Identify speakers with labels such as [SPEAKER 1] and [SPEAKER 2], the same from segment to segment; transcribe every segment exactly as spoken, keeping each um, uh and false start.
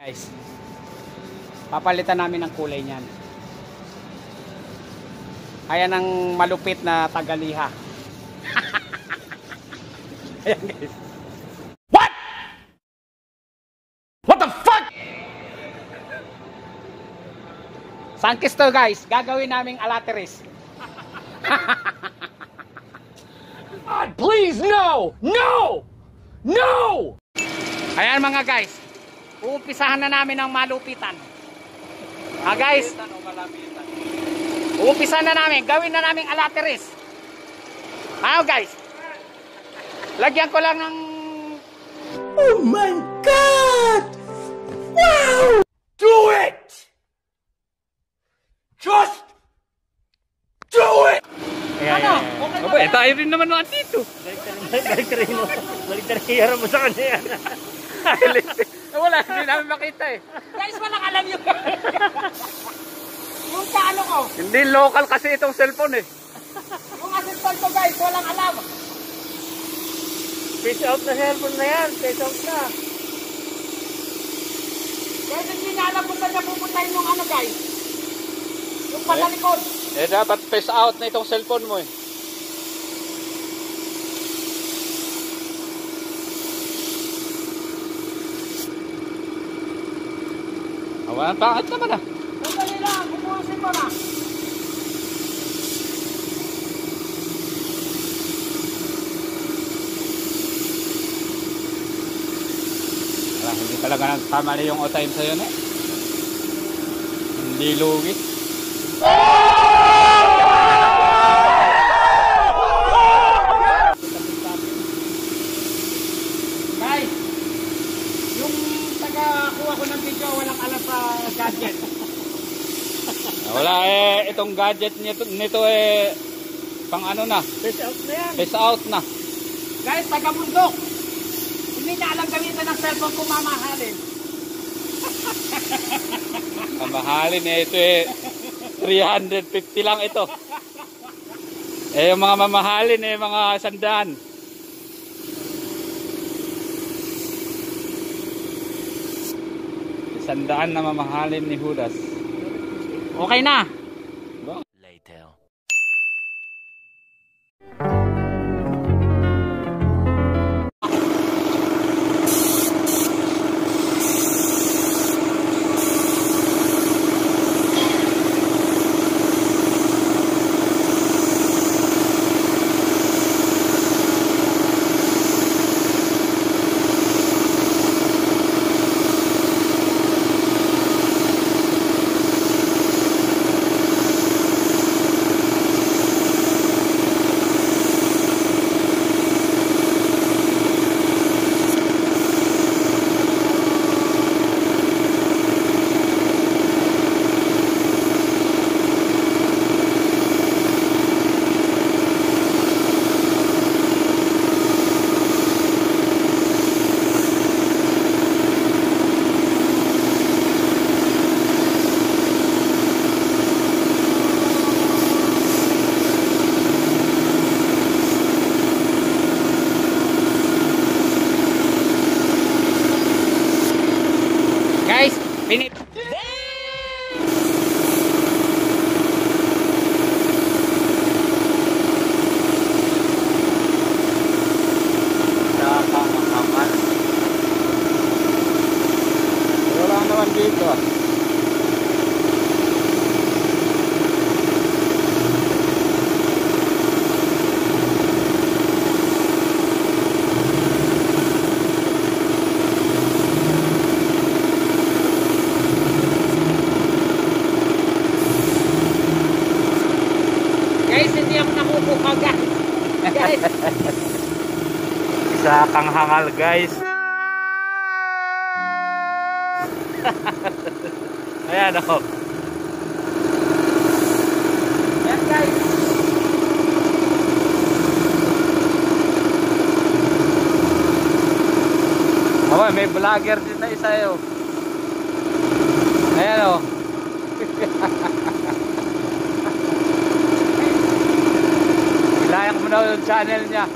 [SPEAKER 1] Guys, papalitan namin ng kulay niyan. Ayan ang malupit na tagaliha. Ayan guys. What? What the fuck? Sankis to guys, gagawin naming alateris.
[SPEAKER 2] God, please, no! No! No!
[SPEAKER 1] Ayan mga guys, uumpisahan na namin ang malupitan. Ah guys, uumpisahan na namin, gawin na namin alateris. Ano guys? Lagyan ko lang ng...
[SPEAKER 2] Oh my God! Wow! Do it! Just do it!
[SPEAKER 1] Ayan, ano? Okay ba? Eh, tayo rin naman naman dito.
[SPEAKER 2] Balik ka rin mo. Balik ka rin hiyara mo sa kanya yan.
[SPEAKER 1] Wala, hindi namin makita eh.
[SPEAKER 3] Guys, walang alam yun. Yung kaano ko.
[SPEAKER 1] Hindi local kasi itong cellphone eh.
[SPEAKER 3] Yung assistant ko guys, walang alam.
[SPEAKER 2] Face out na cellphone na yan. Face out na.
[SPEAKER 3] Guys, hindi na alam kung saan na pupuntahin yung ano guys. Yung palalikod.
[SPEAKER 1] Eh dapat face out na itong cellphone mo eh. Awan, pangit naman ah.
[SPEAKER 3] Sandali lang, kumuhasin ko na.
[SPEAKER 1] Wala, hindi talaga nagkamali yung o-time sa'yo na eh. Hindi lugi.
[SPEAKER 3] Guys, yung taga-kuha ko ng video, walang alam sa gadget.
[SPEAKER 1] Wala eh, itong gadget nito, nito eh, pang ano na,
[SPEAKER 2] Face out na yan.
[SPEAKER 1] face out na.
[SPEAKER 3] Guys, taga-bundok. Hindi na alam gamitin ng cellphone kung mamahalin.
[SPEAKER 1] Mamahalin eh, ito eh, three hundred fifty lang ito. Eh, yung mga mamahalin eh, mga sandaan. Sandaan na mamahalin ni Judas.
[SPEAKER 3] Okay na.
[SPEAKER 2] Later.
[SPEAKER 1] Guys, pinip. Nakakamangaman. Wala naman dito ah.
[SPEAKER 3] Guys, hindi ako nakukuha guys. Guys.
[SPEAKER 1] Isa kang hangal guys. Ayan ako.
[SPEAKER 3] Yan guys.
[SPEAKER 1] Oh, may vlogger din na isa yun. Ayan o. Ilayak mo na yung channel niya.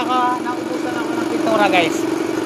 [SPEAKER 3] naka, naubusan ako ng pintura guys.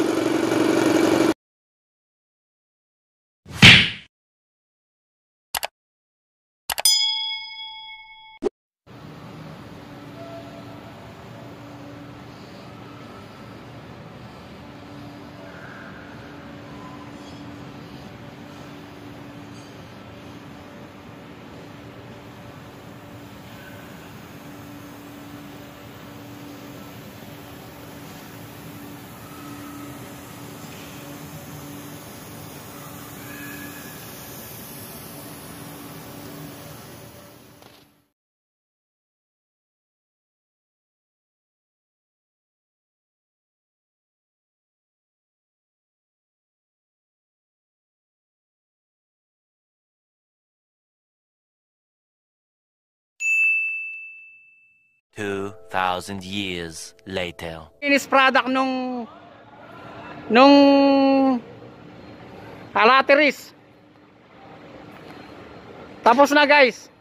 [SPEAKER 4] Two thousand years later.
[SPEAKER 3] Finished product nung nung alateris. Tapos na guys.